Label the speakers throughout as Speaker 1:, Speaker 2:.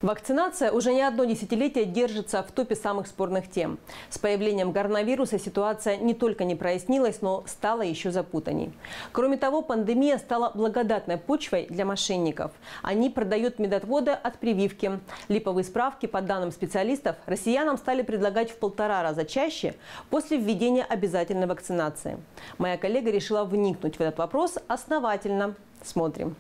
Speaker 1: Вакцинация уже не одно десятилетие держится в топе самых спорных тем. С появлением коронавируса ситуация не только не прояснилась, но стала еще запутанней. Кроме того, пандемия стала благодатной почвой для мошенников. Они продают медотводы от прививки. Липовые справки, по данным специалистов, россиянам стали предлагать в 1,5 раза чаще после введения обязательной вакцинации. Моя коллега решила вникнуть в этот вопрос основательно. Смотрим.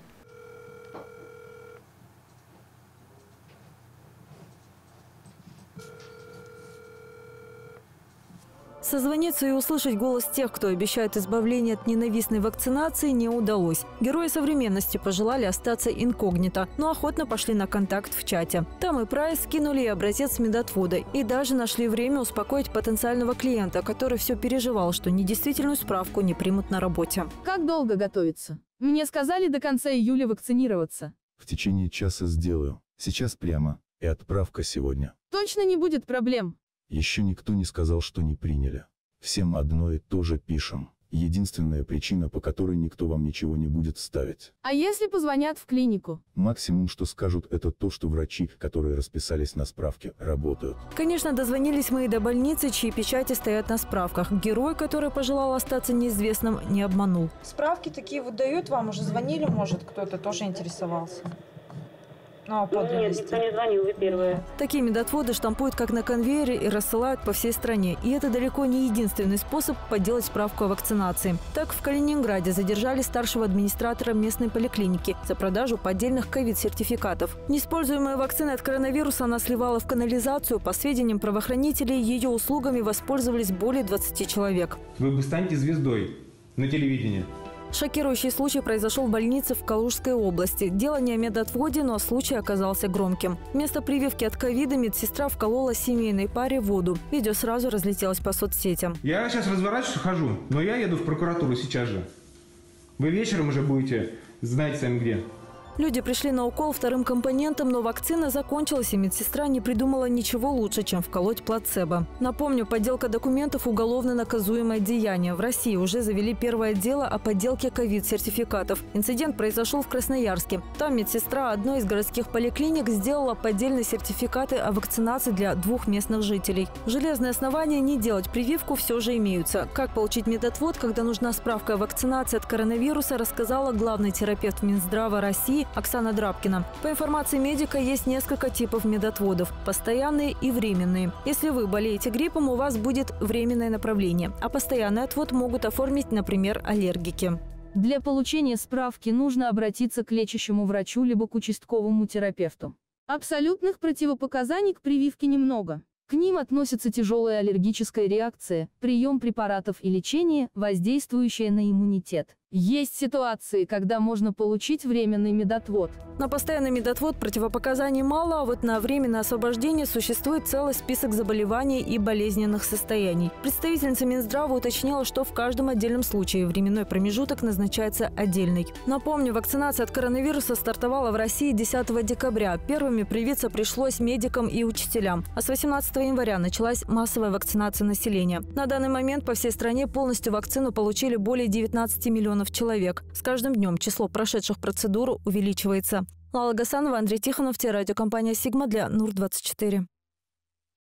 Speaker 2: Созвониться и услышать голос тех, кто обещает избавление от ненавистной вакцинации, не удалось. Герои современности пожелали остаться инкогнито, но охотно пошли на контакт в чате. Там и прайс скинули, и образец медотвода. И даже нашли время успокоить потенциального клиента, который все переживал, что недействительную справку не примут на работе.
Speaker 3: Как долго готовиться? Мне сказали до конца июля вакцинироваться.
Speaker 4: В течение часа сделаю. Сейчас прямо. И отправка сегодня.
Speaker 3: Точно не будет проблем?
Speaker 4: Еще никто не сказал, что не приняли. Всем одно и то же пишем. Единственная причина, по которой никто вам ничего не будет ставить.
Speaker 3: А если позвонят в клинику?
Speaker 4: Максимум, что скажут, это то, что врачи, которые расписались на справке, работают.
Speaker 2: Конечно, дозвонились мы и до больницы, чьи печати стоят на справках. Герой, который пожелал остаться неизвестным, не обманул.
Speaker 5: Справки такие вот дают вам, уже звонили, может, кто-то тоже интересовался? Нет,
Speaker 6: никто не звонил, вы первые.
Speaker 2: Такие медотводы штампуют как на конвейере и рассылают по всей стране. И это далеко не единственный способ подделать справку о вакцинации. Так, в Калининграде задержали старшего администратора местной поликлиники за продажу поддельных ковид-сертификатов. Неиспользуемые вакцины от коронавируса она сливала в канализацию. По сведениям правоохранителей, ее услугами воспользовались более 20 человек.
Speaker 7: Вы бы станете звездой на телевидении.
Speaker 2: Шокирующий случай произошел в больнице в Калужской области. Дело не о медотводе, но случай оказался громким. Вместо прививки от ковида медсестра вколола семейной паре воду. Видео сразу разлетелось по соцсетям.
Speaker 7: Я сейчас разворачиваюсь, хожу, но я еду в прокуратуру сейчас же. Вы вечером уже будете знать сами где.
Speaker 2: Люди пришли на укол вторым компонентом, но вакцина закончилась, и медсестра не придумала ничего лучше, чем вколоть плацебо. Напомню, подделка документов – уголовно наказуемое деяние. В России уже завели первое дело о подделке ковид-сертификатов. Инцидент произошел в Красноярске. Там медсестра одной из городских поликлиник сделала поддельные сертификаты о вакцинации для 2 местных жителей. Железные основания не делать прививку все же имеются. Как получить медотвод, когда нужна справка о вакцинации от коронавируса, рассказала главный терапевт Минздрава России Оксана Драбкина. По информации медика, есть несколько типов медотводов – постоянные и временные. Если вы болеете гриппом, у вас будет временное направление, а постоянный отвод могут оформить, например, аллергики.
Speaker 3: Для получения справки нужно обратиться к лечащему врачу либо к участковому терапевту. Абсолютных противопоказаний к прививке немного. К ним относятся тяжелая аллергическая реакция, прием препаратов и лечение, воздействующее на иммунитет. Есть ситуации, когда можно получить временный медотвод.
Speaker 2: На постоянный медотвод противопоказаний мало, а вот на временное освобождение существует целый список заболеваний и болезненных состояний. Представительница Минздрава уточнила, что в каждом отдельном случае временной промежуток назначается отдельный. Напомню, вакцинация от коронавируса стартовала в России 10 декабря. Первыми привиться пришлось медикам и учителям. А с 18 января началась массовая вакцинация населения. На данный момент по всей стране полностью вакцину получили более 19 миллионов человек. С каждым днем число прошедших процедуру увеличивается. Лала Гасанова, Андрей Тихонов, телерадиокомпания «Сигма» для НУР-24.